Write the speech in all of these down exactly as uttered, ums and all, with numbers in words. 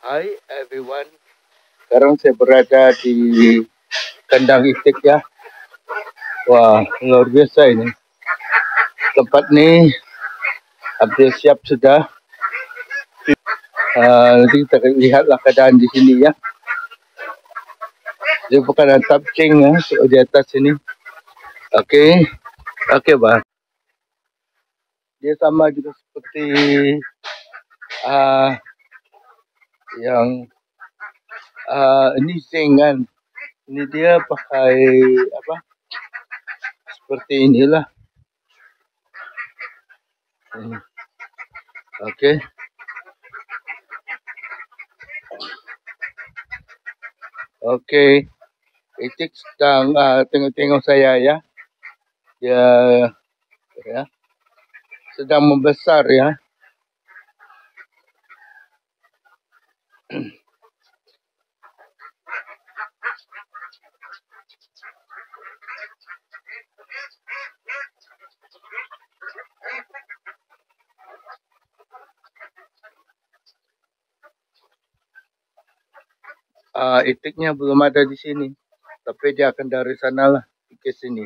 Hi everyone. Sekarang saya berada di kandang itik ya. Wah, luar biasa ini. Tempat ni hampir siap sudah. Uh, nanti kita akan lihatlah keadaan di sini ya. Dia bukan atap cing ya, di atas sini. Okey. Okey, bah. Dia sama juga seperti uh, yang uh, ini sing kan. Ini dia pakai apa? Seperti inilah. Hmm. Okey. Okey. Itik sedang uh, tengok-tengok saya ya. Dia ya, sedang membesar ya. Uh, itiknya belum ada di sini, tapi dia akan dari sana lah ke sini.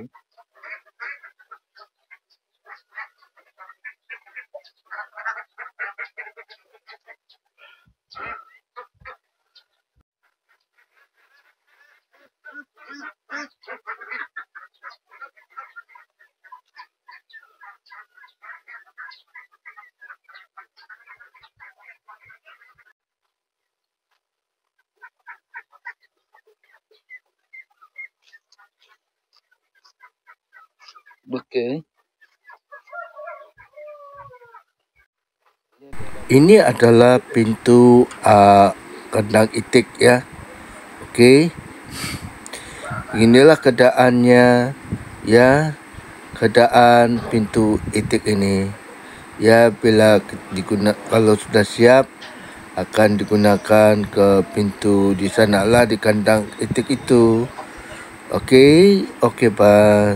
Okey. Ini adalah pintu uh, kandang itik ya. Okey. Inilah keadaannya ya. Keadaan pintu itik ini. Ya, bila digunakan, kalau sudah siap akan digunakan ke pintu di sanalah di kandang itik itu. Okey, okey bye.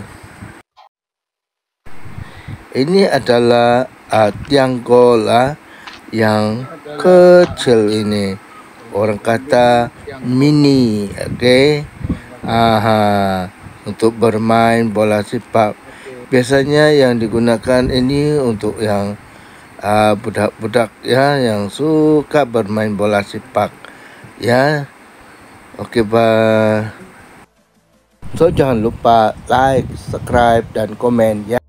Ini adalah uh, tiang gol uh, yang kecil ini. Orang kata mini, okey. Aha, untuk bermain bola sepak. Biasanya yang digunakan ini untuk yang uh, budak-budak ya yang suka bermain bola sepak. Ya. Okey bye. So jangan lupa like, subscribe dan komen ya.